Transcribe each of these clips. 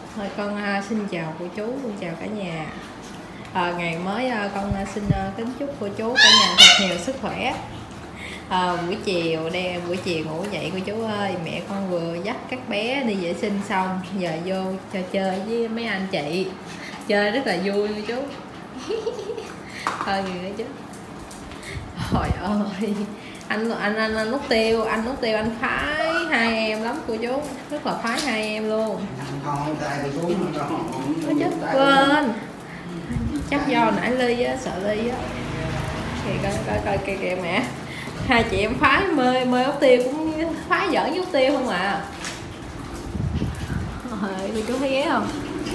Thôi con xin chào cô chú, con chào cả nhà. Ngày mới con xin kính chúc cô chú cả nhà thật nhiều sức khỏe. Buổi chiều ngủ dậy cô chú ơi, mẹ con vừa dắt các bé đi vệ sinh xong, giờ vô cho chơi với mấy anh chị, chơi rất là vui cô chú. Thôi gì nữa chứ. Trời ơi, anh Nút Tiêu anh phái hai em lắm cô chú, rất là phái hai em luôn. Có chết quên, chắc do nãy Ly á, sợ Ly á. Coi kìa mẹ, hai chị em phái mê Út Tiêu cũng phái giỡn với Út Tiêu không à. Trời, cô chú thấy ghé không?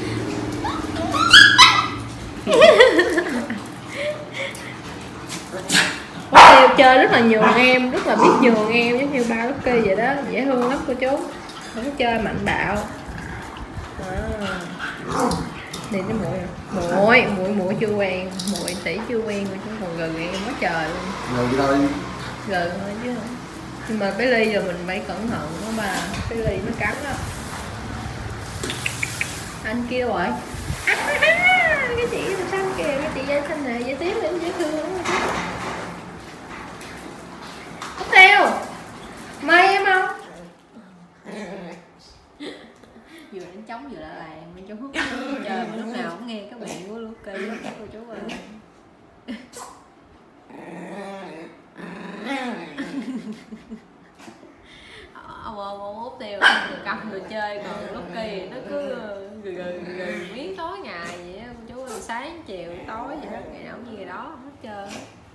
Út Tiêu chơi rất là nhường em, rất là biết nhường em, giống như ba Lucky vậy đó, dễ thương lắm cô chú. Không chơi mạnh bạo. Đi tới muội chưa quen, muội tỷ chưa quen mà chúng còn gần em quá trời luôn. Gần thôi chứ. Nhưng mà bé Ly rồi mình phải cẩn thận đó bà, bé Ly nó cắn đó. Anh kia rồi. Cái chị làm sao kìa, cái chị da xanh này dễ tím dễ thương lắm. Út Tiêu, mời em không? Vừa đánh trống vừa là làng bên trong hút trời mà lúc nào cũng nghe các bạn của Lucky đó cô chú ơi. Ông Út Tiêu vừa cặp vừa chơi, còn Lucky nó cứ gừ miếng tối ngày vậy á cô chú ơi, sáng chiều tối vậy đó, ngày nào cũng như ngày đó hết trơn.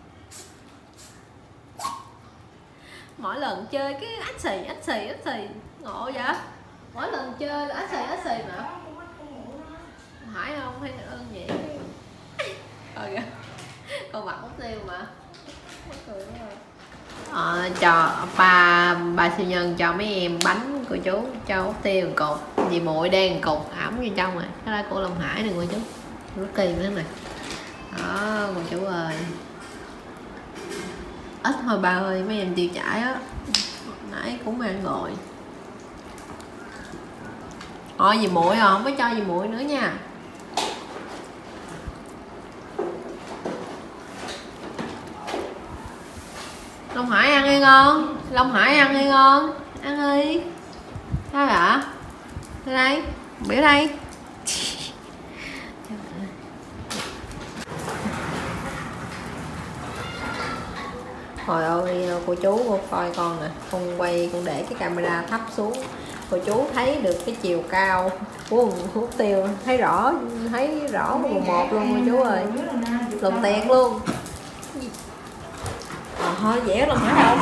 Mỗi lần chơi cái ách xì ngộ vậy. Mỗi lần chơi là ách xì mà hỏi không hay ơn vậy. Coi kìa, con mặt Út Tiêu mà cho bà siêu nhân cho mấy em bánh cô chú, cho Út Tiêu một cục, dì muội đen một cục ẩm vô trong rồi, cái đó của Long Hải nè cô chú, rất kỳ nữa này đó cô chú ơi. Ít thôi ba ơi, mấy em tiêu chảy á, nãy cũng ăn rồi. Dì muội không có cho dì muội nữa nha. Long Hải ăn đi ngon, Long Hải ăn đi ngon, ăn đi. Sao vậy? Đây, biểu đây. Trời ơi cô chú cô coi con nè, con quay con để cái camera thấp xuống, cô chú thấy được cái chiều cao của Út Tiêu, thấy rõ một luôn cô chú ơi, lùm tẹt luôn. Thôi dễ lắm hả đâu.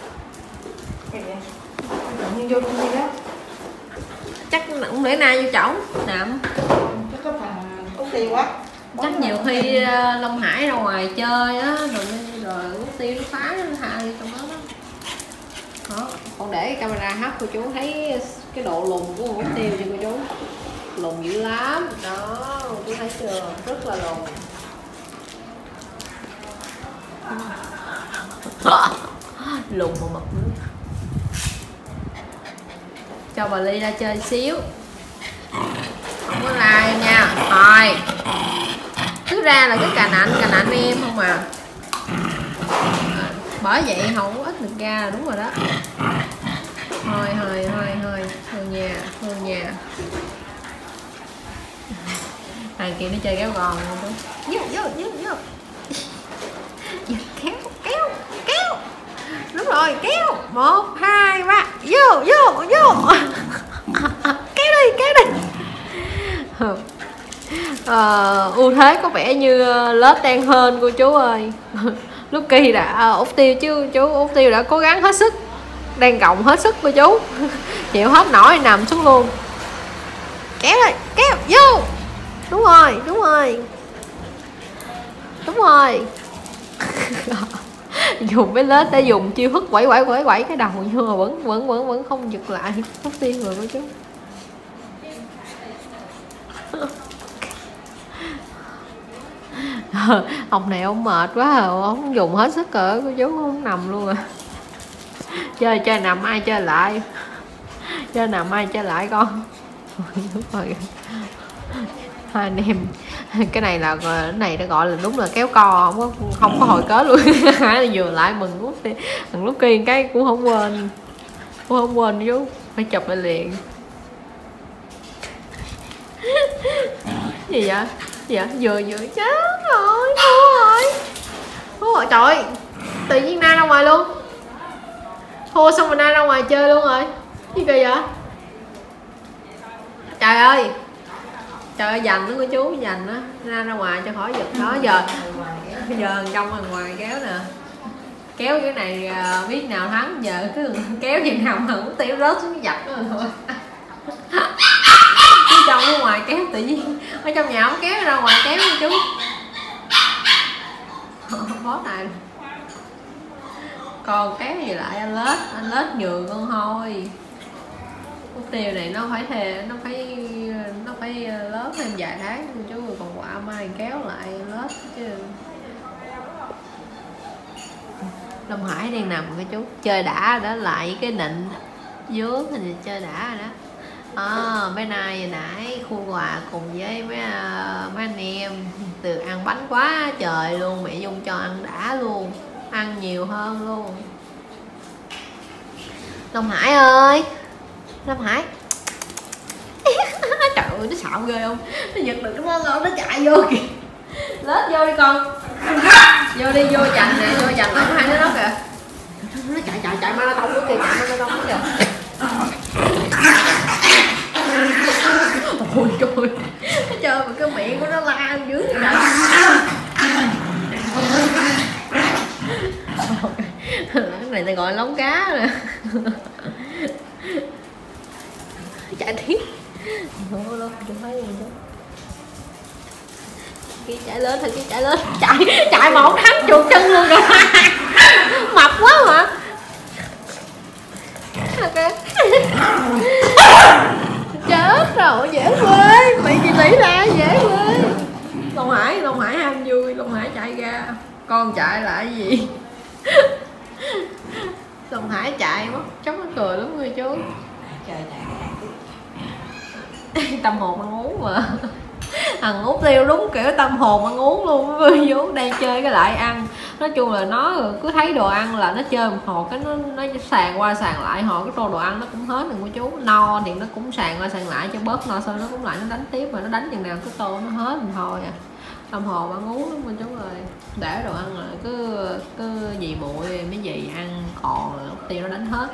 Vô luôn đi đó. Chắc cũng để na vô chổng nằm. Chắc có phần Út Tiêu quá. Chắc nhiều khi Long Hải ra ngoài chơi á, rồi Út Tiêu nó phá nó hai trong đó đó. Con để cái camera hấp cô chú thấy cái độ lùn của Út Tiêu cho cô chú, lùn dữ lắm đó, cô chú thấy chưa, rất là lùn. Lùn một mực nữa. Cho bà Ly ra chơi xíu, không có like nha. Thôi cứ ra là cái cà nạnh em không à, bởi vậy không có ít được ra là đúng rồi đó. Thôi thương nhà thằng kia nó chơi kéo gòn luôn. Vô kéo đúng rồi, kéo 1 2 3 vô kéo đi. Ưu thế có vẻ như lớp đang hơn cô chú ơi. Lucky đã Út Tiêu chứ chú, Út Tiêu đã cố gắng hết sức, đang gồng hết sức cô chú. Chịu hết nổi nằm xuống luôn. Kéo đi, kéo vô. Đúng rồi. Dùng cái lết để dùng chiêu thức quẩy cái đầu nhưng mà vẫn không giật lại Út Tiêu rồi cô chú. Ông này ông mệt quá rồi, ông dùng hết sức rồi cô chú, không nằm luôn à. Chơi nằm ai chơi lại con. Đúng rồi. Hai anh em cái này là cái này nó gọi là đúng là kéo co, không có hồi kết luôn. Vừa lại mừng lúc kia cái cũng không quên chú, phải chụp lại liền. Gì vậy? Vừa chết rồi, thua rồi trời ơi, tự nhiên Na ra ngoài luôn, thua xong rồi Na ra ngoài chơi luôn rồi, gì kỳ vậy? Trời ơi giành đó cô chú, giành đó, ra ngoài cho khỏi giật đó. Giờ trong ở ngoài kéo nè, kéo cái này biết nào thắng, giờ cứ kéo chừng nào mà muốn tiêu rớt xuống giặt đó thôi. Chứ trong ở ngoài kéo tự nhiên, ở trong nhà không kéo, ra ngoài kéo cô chú. Bó này còn kéo gì lại anh lết nhường con thôi. Cúc tiêu này nó phải lớn thêm vài tháng cô chú, rồi còn quả mai kéo lại lết chứ. Long Hải đang nằm cô chú, chơi đã đó, lại cái nịnh vướng thì chơi đã rồi đó. Mấy nay hồi nãy khu quà cùng với mấy anh em từ ăn bánh quá trời luôn, mẹ Dung cho ăn đã luôn, ăn nhiều hơn luôn. Long Hải ơi, Long Hải. Trời ơi nó xạo ghê không, nó giật được nó ngon, nó chạy vô kìa, lết vô đi con, vô đi, vô chành nè, vô chành nó hai đứa đó kìa, nó chạy marathon nữa kìa, chạy marathon nữa kìa. Ôi trời, nó chơi mà cái miệng của nó la dưới vậy. Cái này ta gọi lóng cá nè. Chạy tiếp luôn, tôi thấy luôn chứ. Cái chạy lên thì cái chạy lên, chạy mà không thắng chuột chân luôn rồi. Mập quá mà. Ok. Chết rồi, dễ quê, bị gì lý ra dễ quê. Long Hải ham vui, Long Hải chạy ra, con chạy lại gì. Long Hải chạy mất, chóng nó cười lắm người chú. Tâm hồn ăn uống mà. Thằng Út Tiêu đúng kiểu tâm hồn ăn uống luôn, vui vú đang chơi cái lại ăn. Nói chung là nó cứ thấy đồ ăn là nó chơi một hồi cái nó sàn qua sàn lại, hồi cái tô đồ ăn nó cũng hết rồi cô chú. No thì nó cũng sàn qua sàn lại cho bớt no, xong nó cũng lại nó đánh tiếp, mà nó đánh chừng nào cái tô nó hết rồi thôi à. Tâm hồn ăn uống lắm cô chú ơi, để đồ ăn là cứ gì muội mấy gì ăn còn là Út Tiêu nó đánh hết.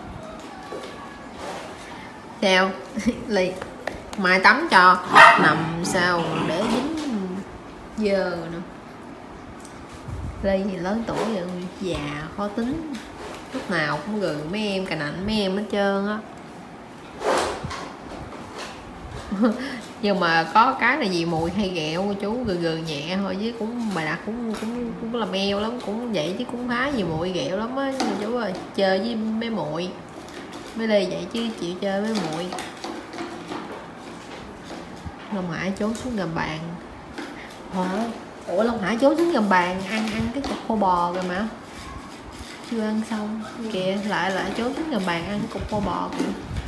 Sao Ly mai tắm cho nằm sao để dính dơ nữa. Ly thì lớn tuổi rồi, già khó tính, lúc nào cũng gừ mấy em, cà nạnh mấy em hết trơn á. Nhưng mà có cái là gì mùi hay ghẹo cô chú, gừ nhẹ thôi, chứ cũng bài đặt cũng làm eo lắm, cũng vậy chứ cũng khá gì mùi ghẹo lắm á cô chú ơi. Chơi với mấy muội mới Ly vậy chứ chịu chơi với muội. Long Hải trốn xuống gầm bàn. Ủa Long Hải trốn xuống gầm bàn ăn cái cục khô bò rồi mà chưa ăn xong kìa, lại trốn xuống gầm bàn ăn cục khô bò kìa.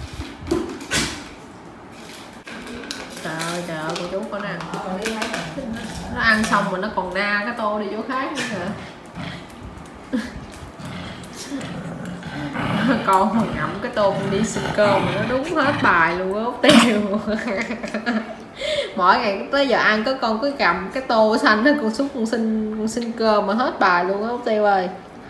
Trời ơi cô chú có nó ăn, nó ăn xong mà nó còn na cái tô đi chỗ khác nữa kìa. Con mà ngậm cái tô con đi xin cơm mà nó đúng hết bài luôn á Út Tiêu. Mỗi ngày tới giờ ăn có con cứ cầm cái tô xanh nó con xúc con xin cơm mà hết bài luôn á Út Tiêu ơi.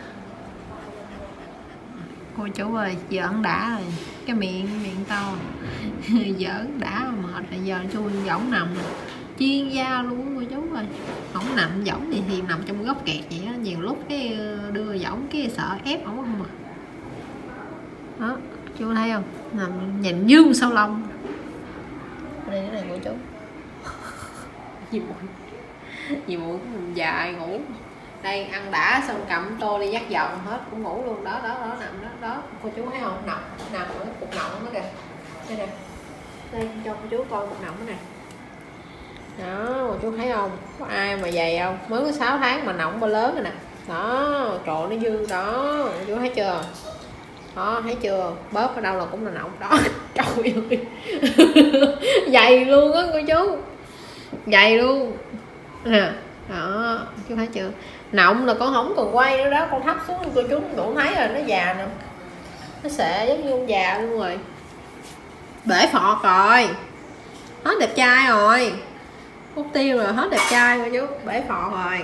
Cô chú ơi, giờ ăn đã rồi, cái miệng to. Giờ ăn đã mệt rồi, giờ chui võng nằm chuyên gia luôn cô chú ơi. Không nằm võng thì nằm trong góc kẹt vậy á, nhiều lúc cái đưa võng cái sợ ép ổng không à. Đó, chú thấy không, nằm nhìn dương sau lông. Đây cái này của chú. Dì muội dài ngủ. Đây ăn đã xong cầm tô đi dắt dòng hết cũng ngủ luôn. Đó nằm đó. Cô chú thấy không, nằm ở cục nọng đó kìa. Đây nè. Đây cho cô chú coi cục nọng đó nè. Đó, cô chú thấy không? Có ai mà dày không? Mới có 6 tháng mà nọng bao lớn rồi nè. Đó, trời nó dư đó, cô chú thấy chưa? Đó, thấy chưa? Bóp ở đâu là cũng là nọng đó. Trời ơi. dày luôn á cô chú, dày luôn nè. Đó chú thấy chưa, nọng là con không cần quay nữa đó, con thấp xuống cô chú đủ thấy rồi, nó già nè, nó xệ giống như con già luôn rồi, bể phọt rồi, hết đẹp trai rồi, hút tiêu rồi, hết đẹp trai cô chú, bể phọt rồi,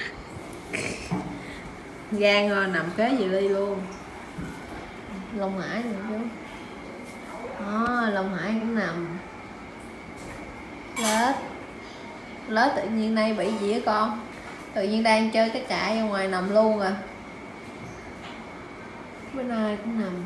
gan nằm kế Diệu Ly luôn. Long Hải nữa chú, đó Long Hải cũng nằm lết tự nhiên đây bị gì á con, tự nhiên đang chơi cái chạy ra ngoài nằm luôn à, bữa nay cũng nằm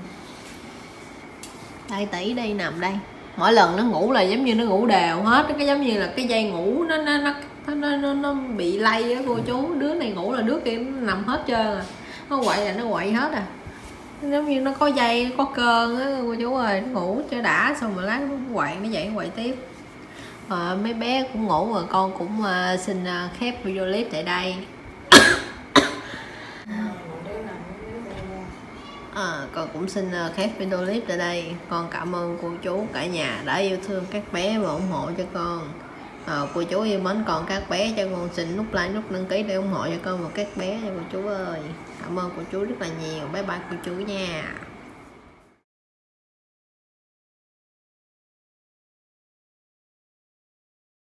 đây, tỷ đây nằm đây, mỗi lần nó ngủ là giống như nó ngủ đều hết, cái giống như là cái dây ngủ nó bị lay á cô chú, đứa này ngủ là đứa kia nó nằm hết trơn à, nó quậy là nó quậy hết à, giống như nó có dây có cơn á cô chú ơi, nó ngủ cho đã xong rồi lát nó quậy, nó dậy nó quậy tiếp. Mấy bé cũng ngủ rồi, con cũng xin khép video clip tại đây. Con cũng xin khép video clip tại đây. Con cảm ơn cô chú cả nhà đã yêu thương các bé và ủng hộ cho con. Cô chú yêu mến con các bé, cho con xin nút like nút đăng ký để ủng hộ cho con và các bé nha cô chú ơi. Cảm ơn cô chú rất là nhiều. Bye bye cô chú nha.